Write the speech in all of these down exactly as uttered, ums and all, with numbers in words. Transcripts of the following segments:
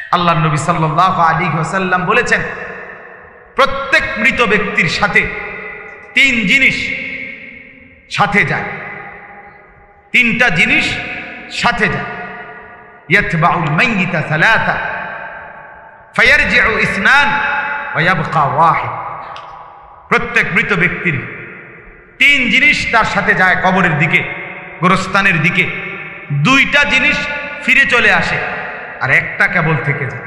আল্লাহ নবী সাল্লাল্লাহু আলাইহি ওয়াসাল্লাম বলেছেন, প্রত্যেক মৃত ব্যক্তির সাথে তিন জিনিস সাথে যায়, তিনটা জিনিস সাথে যায়। ইয়াতবাউল মাইয়িতা সালাসা ফায়ারজিউ ইসনান ওয়া ইয়াবকা ওয়াহিদ। প্রত্যেক মৃত ব্যক্তির তিন জিনিস তার সাথে যায় কবরের দিকে, গোরস্থানের দিকে। দুইটা জিনিস ফিরে চলে আসে আর একটা কেবল থেকে যায়।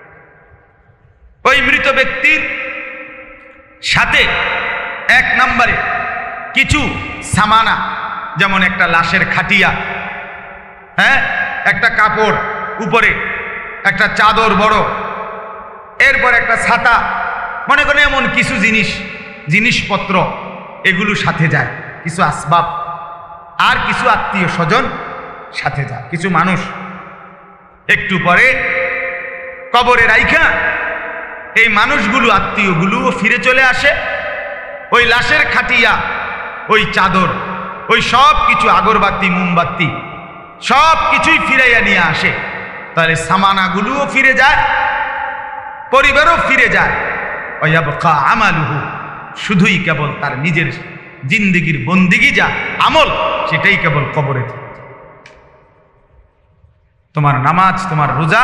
ওই মৃত ব্যক্তির সাথে এক নম্বরে কিছু সামানা, যেমন একটা লাশের খাটিয়া, হ্যাঁ, একটা কাপড়, উপরে একটা চাদর বড়, এরপর একটা ছাতা, মনে করেন এমন কিছু জিনিস, জিনিসপত্র, এগুলো সাথে যায়। কিছু আসবাব আর কিছু আত্মীয় স্বজন সাথে যায়, কিছু মানুষ। একটু পরে কবরে রাইখা এই মানুষগুলো, আত্মীয়গুলোও ফিরে চলে আসে। ওই লাশের খাটিয়া, ওই চাদর, ওই সব কিছু, আগরবাতি, মোমবাতি, সব কিছুই ফিরাইয়া নিয়ে আসে। তাহলে সামানাগুলোও ফিরে যায়, পরিবারও ফিরে যায়। ওয়ায়াবকা আমালুহু, শুধুই কেবল তার নিজের জিন্দেগির বন্দিগি যা আমল, সেটাই কেবল কবরে থাকে। তোমার নামাজ, তোমার রোজা,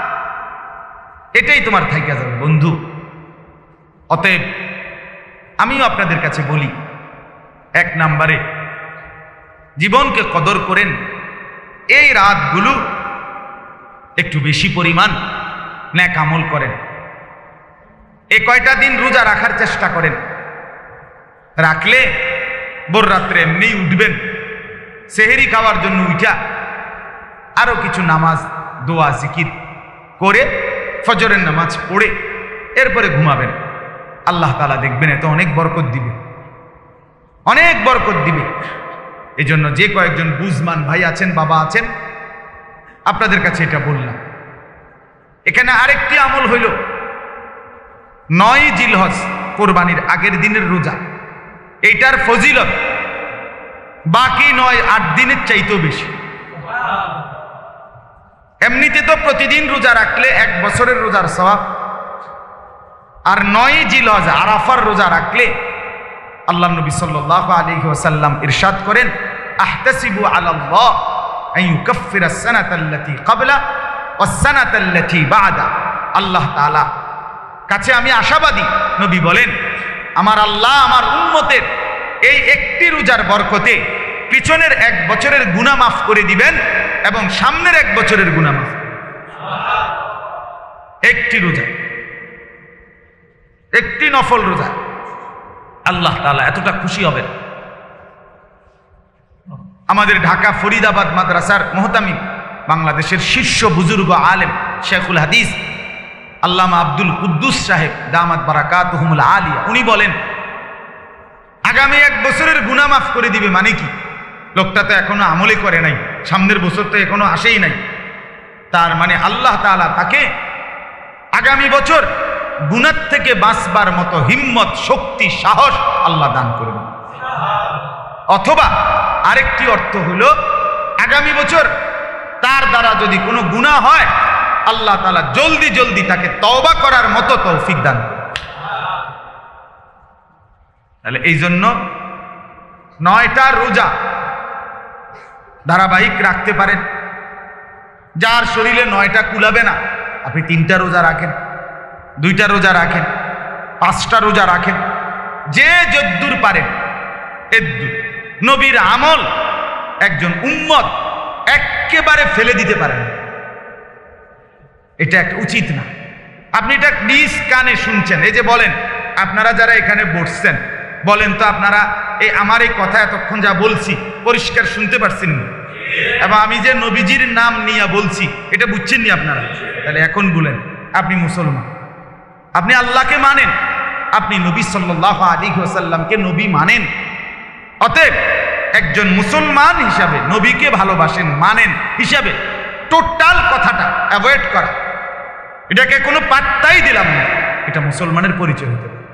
এটাই তোমার থাইকা যাবে বন্ধু। অতএব আমিও আপনাদের কাছে বলি, এক নম্বরে জীবনকে কদর করেন। এই রাতগুলো একটু বেশি পরিমাণ নেক আমল করেন। এই কয়টা দিন রোজা রাখার চেষ্টা করেন। রাখলে ভোর রাত্রে এমনিই উঠবেন, সেহেরি খাওয়ার জন্য উঠা আরো কিছু নামাজ, দোয়া, জিকির করে ফজরের নামাজ পড়ে এরপরে ঘুমাবেন। আল্লাহ তাআলা দেখবেন এত অনেক বরকত দিবে, অনেক বরকত দিবে। এই জন্য যে কয়েকজন বুঝমান ভাই আছেন, বাবা আছেন, আপনাদের কাছে এটা বললাম। এখানে আরেকটি আমল হইল নয় জিলহজ, কোরবানির আগের দিনের রোজা। এইটার ফজিলত বাকি নয় আট দিনের চাইতেও বেশি। এমনিতে তো প্রতিদিন রোজা রাখলে এক বছরের রোজার সওয়াব, আর নয় জিলহজ আরাফার রোজা রাখলে আল্লাহ নবী সাল্লাল্লাহু আলাইহি ওয়াসাল্লাম ইরশাদ করেন, আহতাসিবু আলাল্লাহ আন ইউকাফফিরা আস-সানাতাল্লাতী ক্বাবলা ওয়াস-সানাতাল্লাতী বা'দা। আল্লাহ তাআলা কাছে আমি আশাবাদী, নবী বলেন, আমার আল্লাহ আমার উম্মতের এই একটি রোজার বরকতে পিছনের এক বছরের গুনাহ মাফ করে দিবেন এবং সামনের এক বছরের গুনাহ মাফ। একটি রোজা, একটি নফল রোজা, আল্লাহ তাআলা এতটা খুশি হবেন। আমাদের ঢাকা ফরিদাবাদ মাদ্রাসার মুহতামিম, বাংলাদেশের শীর্ষ বুজুর্গ আলেম শেখুল হাদিস আল্লামা আব্দুল কুদ্দুস সাহেব দামাত বারাকাতুহুমুল আলিয়া, উনি বলেন, আগামী এক বছরের গুনাহ মাফ করে দিবে মানে কি? লোকটা তো এখনো আমলে করে নাই, সামনের বছর তো এখনো আসেই নাই। তার মানে আল্লাহ তাআলা তাকে আগামী বছর গুনাহ থেকে বাঁচবার মতো হিম্মত, শক্তি, সাহস আল্লাহ দান করবেন। অথবা আরেকটি অর্থ হলো, আগামী বছর তার দ্বারা যদি কোনো গুনাহ হয়, আল্লাহ তাআলা জলদি জলদি তাকে তওবা করার মতো তৌফিক দান করবেন। তাহলে এই জন্য নয়টা রোজা ধারাবাহিক রাখতে পারেন। যার শরীরে নয়টা কুলাবে না, আপনি তিনটা রোজা রাখেন, দুইটা রোজা রাখেন, পাঁচটা রোজা রাখেন, যে যদ্দূর পারেন এদ্দূর। নবীর আমল একজন উম্মত একেবারে ফেলে দিতে পারেন, এটা একটা উচিত না। আপনি এটা নিজ কানে শুনছেন। এই যে বলেন, আপনারা যারা এখানে বসছেন, বলেন তো আপনারা এই আমার এই কথা এতক্ষণ যা বলছি পরিষ্কার শুনতে পারছেন না? এবং আমি যে নবীজির নাম নিয়ে বলছি এটা বুঝছেন নি আপনারা? তাহলে এখন বলেন, আপনি মুসলমান, আপনি আল্লাহকে মানেন, আপনি নবী সাল্লাল্লাহু আলাইহি ওয়াসাল্লামকে নবী মানেন। অতএব একজন মুসলমান হিসাবে, নবীকে ভালোবাসেন, মানেন হিসাবে টোটাল কথাটা অ্যাভয়েড করা, এটাকে কোনো পাত্তাই দিলাম না, এটা মুসলমানের পরিচয় হতে পারে।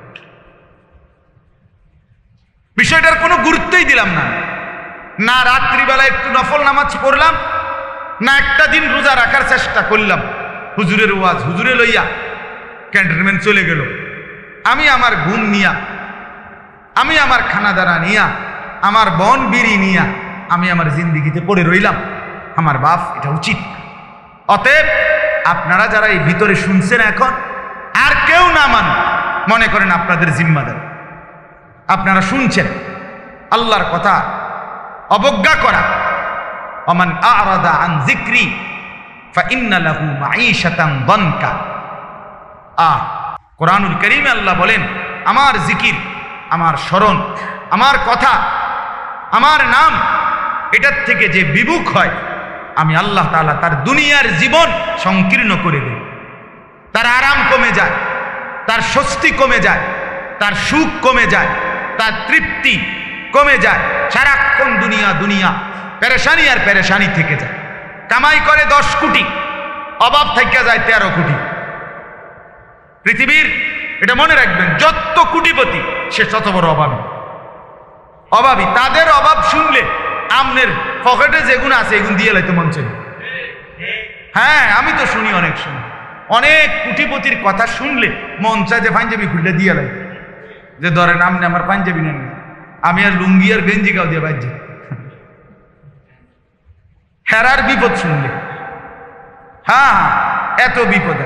বিষয়টার কোনো গুরুত্বই দিলাম না। না রাত্রিবেলা একটু নফল নামাজ পড়লাম, না একটা দিন রোজা রাখার চেষ্টা করলাম, হুজুরের ওয়াজ হুজুরে লইয়া ক্যান্টনমেন্ট চলে গেল, আমি আমার ঘুম নিয়া, আমি আমার খানাদানা নিয়া, আমার বন বিড়ি নিয়া আমি আমার জিন্দিগিতে পড়ে রইলাম। আমার বাপ, এটা উচিত। অতএব আপনারা যারা এই ভিতরে শুনছেন এখন, আর কেউ না মান, মনে করেন আপনাদের জিম্মাদার, আপনারা শুনছেন আল্লাহর কথা অবজ্ঞা করা। ওমান আ'রাদা আন যিকরি ফাইন্না লাহু মাঈশাতান দানকা। আ কোরআনুল কারীমে আল্লাহ বলেন, আমার জিকির, আমার স্মরণ, আমার কথা, আমার নাম, এটার থেকে যে বিমুখ হয়, আমি আল্লাহ তাআলা তার দুনিয়ার জীবন সংকীর্ণ করে দেই। তার আরাম কমে যায়, তার স্বস্তি কমে যায়, তার সুখ কমে যায়, তার তৃপ্তি কমে যায়। সারাক্ষণ দুনিয়া দুনিয়া পেরেশানি আর পেরেশানি থেকে যায়। কামাই করে দশ কোটি, অভাব থেকে যায় তেরো কোটি। পৃথিবীর, এটা মনে রাখবেন, যত কোটিপতি সে তত বড় অভাবী। অভাবী তাদের অভাব শুনলে আমনের পকেটে যেগুলো আছে এগুলো দিয়ে লাইতে মন চাই। হ্যাঁ, আমি তো শুনি, অনেক শুনি, অনেক কোটিপতির কথা শুনলে মন চায় যে পাঞ্জাবি খুললে দিয়ে লাই, যে ধরেন আমনে আমার পাঞ্জাবি নেন, আমি আর লুঙ্গি আর গেঞ্জি গাও দিয়ে বাজ্যে। হেরার বিপদ শুনলে, হ্যাঁ এত বিপদ,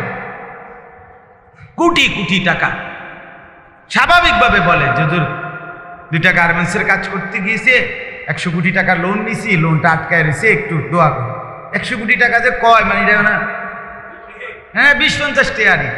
কোটি কোটি টাকা। স্বাভাবিকভাবে বলে যে দুইটা গার্মেন্টসের কাজ করতে গিয়েছে, একশো কোটি টাকা লোন নিছি, লোনটা আটকায় রয়েছে, একটু দোয়া করে। একশো কোটি টাকা যে কয় মানে এটা না, হ্যাঁ বিশ পঞ্চাশ টাকারই,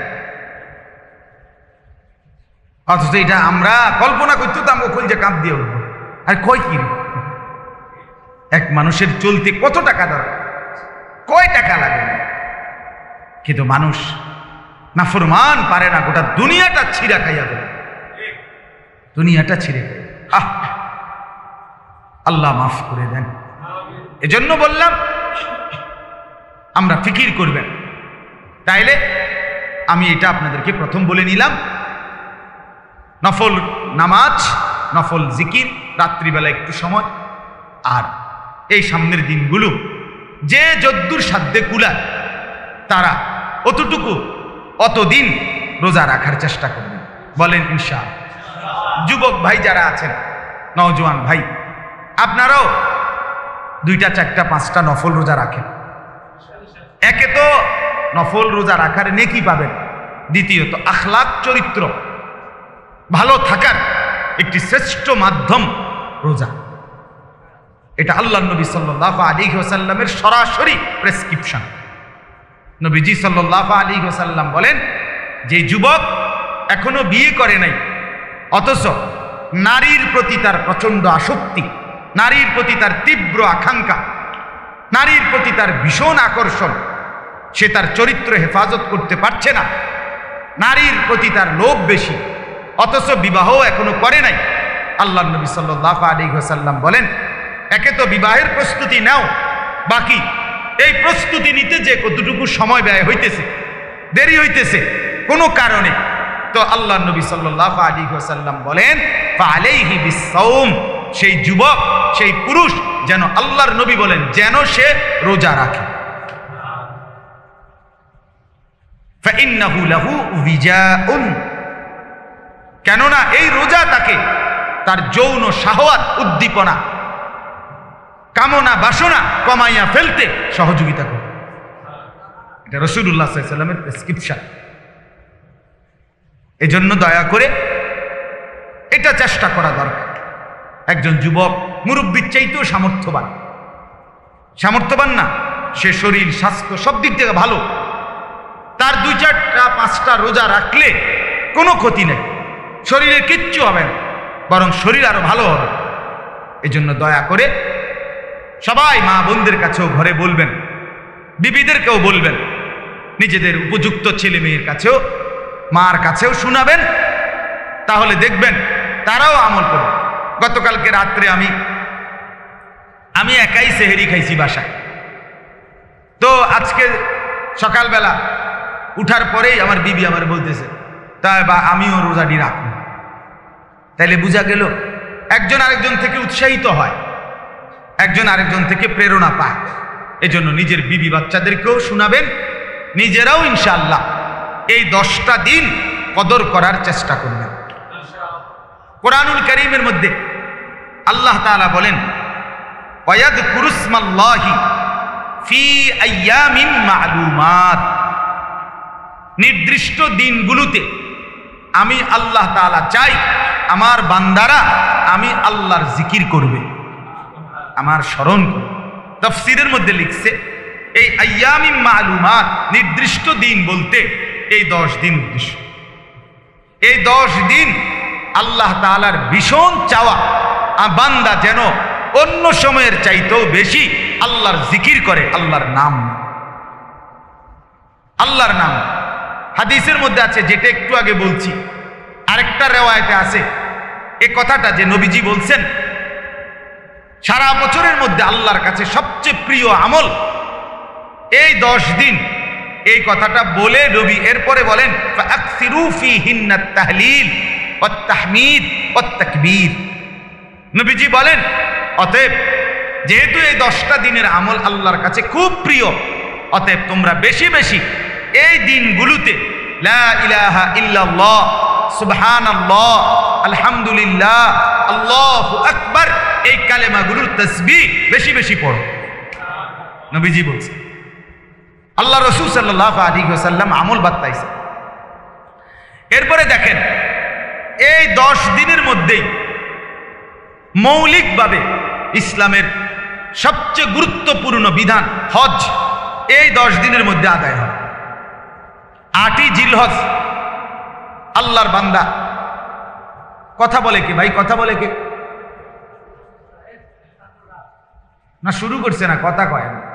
অথচ এটা আমরা কল্পনা করতে তো আমাকে খুলছে কাঁপ দিয়ে উঠবো। আর কয় কি, এক মানুষের চলতে কত টাকা দরকার, কয় টাকা লাগে, কিন্তু মানুষ নাফরমান পারে না গোটা দুনিয়াটা ছিঁড়া খাইয়া দেয়, দুনিয়াটা ছিঁড়ে খাই। আহ, আল্লাহ মাফ করে দেন। এজন্য বললাম আমরা ফিকির করবেন। তাইলে আমি এটা আপনাদেরকে প্রথম বলে নিলাম, নফল নামাজ, নফল জিকির রাত্রিবেলা একটু সময়, আর এই সামনের দিনগুলো যে যদ্দুর সাধ্যে কুলায় তারা অতটুকু অতদিন রোজা রাখার চেষ্টা করবেন। বলেন ইনশাআল্লাহ। যুবক ভাই যারা আছেন, নওজোয়ান ভাই, আপনারাও দুইটা চারটা পাঁচটা নফল রোজা রাখেন। একে তো নফল রোজা রাখার নেকি পাবেন, দ্বিতীয়ত আখলাক চরিত্র ভালো থাকার একটি শ্রেষ্ঠ মাধ্যম রোজা। এটা আল্লাহ নবী সাল্লাল্লাহু আলাইহি ওয়াসাল্লামের সরাসরি প্রেসক্রিপশন। নবীজি সাল্লাল্লাহু আলাইহি ওয়াসাল্লাম বলেন, যে যুবক এখনো বিয়ে করে নাই অথচ নারীর প্রতি তার প্রচন্ড আসক্তি, নারীর প্রতি তার তীব্র আকাঙ্ক্ষা, নারীর প্রতি তার ভীষণ আকর্ষণ, সে তার চরিত্র হেফাজত করতে পারছে না, নারীর প্রতি তার লোভ বেশি, অথচ বিবাহ এখনো করে নাই, আল্লাহ নবী সাল্লাল্লাহু আলাইহি ওয়াসাল্লাম বলেন, একে তো বিবাহের প্রস্তুতি নাও, বাকি এই প্রস্তুতি নিতে যে কতটুকু সময় ব্যয় হইতেছে, দেরি হইতেছে কোনো কারণে, তো আল্লাহ নবী সাল্লাল্লাহু আলাইহি ওয়াসাল্লাম বলেন, ফালাইহি বিসসাওম, সেই যুবক, সেই পুরুষ যেন, আল্লাহর নবী বলেন, যেন সে রোজা রাখে। ফাইন্নাহু লাহু উইজাউন, কেননা এই রোজা তাকে তার যৌন শাহওয়াত, উদ্দীপনা, কামনা বাসনা কমাইয়া ফেলতে সহযোগিতা করে। এটা রাসূলুল্লাহ সাল্লাল্লাহু আলাইহি ওয়াসাল্লামের প্রেসক্রিপশন। এজন্য দয়া করে এটা চেষ্টা করা দরকার। একজন যুবক মুরব্বীর চাইতেও সামর্থ্যবান, সামর্থ্যবান না, সে শরীর স্বাস্থ্য সব দিক থেকে ভালো, তার দুই চারটা পাঁচটা রোজা রাখলে কোনো ক্ষতি নেই, শরীরের কিচ্ছু হবে না, বরং শরীর আরো ভালো হবে। এজন্য দয়া করে সবাই মা বোনদের কাছেও ঘরে বলবেন, বিবিদেরকেও বলবেন, নিজেদের উপযুক্ত ছেলে মেয়ের কাছেও, মার কাছেও শোনাবেন, তাহলে দেখবেন তারাও আমল করবে। গতকালকে রাত্রে আমি আমি একাই সেহেরি খাইছি বাসায়, তো আজকে সকালবেলা উঠার পরেই আমার বিবি আমার বলতেছে, তাই বা আমিও রোজাটি রাখব। তাইলে বোঝা গেল একজন আরেকজন থেকে উৎসাহিত হয়, একজন আরেকজন থেকে প্রেরণা পায়। এজন্য নিজের বিবি বাচ্চাদেরকেও শোনাবেন, নিজেরাও ইনশাআল্লাহ এই দশটা দিন কদর করার চেষ্টা করবেন। কোরআনুল কারীমের মধ্যে আল্লাহ তাআলা বলেন, ওয়ায়াযকুরুসমাল্লাহি ফি আইয়ামিন মা'লুমাত, নির্দিষ্ট দিনগুলোতে আমি আল্লাহ তাআলা চাই আমার বান্দারা আমি আল্লাহর জিকির করবে, আমার স্মরণ করবে। তাফসীরের মধ্যে লিখছে এই আইয়ামিন মা'লুমাত নির্দিষ্ট দিন বলতে এই দশ দিন উদ্দেশ্য। এই দশ দিন আল্লাহ তাআলার ভীষণ চাওয়া বান্দা যেন অন্য সময়ের চাইতেও বেশি আল্লাহর জিকির করে, আল্লাহর নাম আল্লাহর নাম। হাদিসের মধ্যে আছে, যেটা একটু আগে বলছি, আরেকটা রিওয়ায়াতে আছে এই কথাটা যে নবীজি বলছেন সারা বছরের মধ্যে আল্লাহর কাছে সবচেয়ে প্রিয় আমল এই দশ দিন। এই কথাটা বলে নবী এরপরে বলেন, ফাআকসিরু ফীহিন্নাত তাহলিল ওয়াত তাহমিদ ওয়াত তাকবীর। নবীজি বলেন, অতএব যেহেতু এই দশটা দিনের আমল আল্লাহর কাছে খুব প্রিয়, অতএব তোমরা বেশি বেশি এই দিনগুলোতে লা ইলাহা ইল্লাল্লাহ, সুবহানাল্লাহ, আলহামদুলিল্লাহ, আল্লাহু আকবার এই কালেমাগুলোর তাসবিহ বেশি বেশি পড়ো। নবীজি বলছেন, আল্লাহ রাসূল সাল্লাল্লাহু আলাইহি ওয়াসাল্লাম আমল বাতাইছে। এরপরে দেখেন এই দশ দিনের মধ্যেই মৌলিকভাবে ইসলামের সবচেয়ে গুরুত্বপূর্ণ বিধান হজ এই দশ দিনের মধ্যে আদায় হয়। আটই জিলহজ আল্লাহর বান্দা কথা বলে কে ভাই, কথা বলে কে? না শুরু করছে না, কথা কয় না।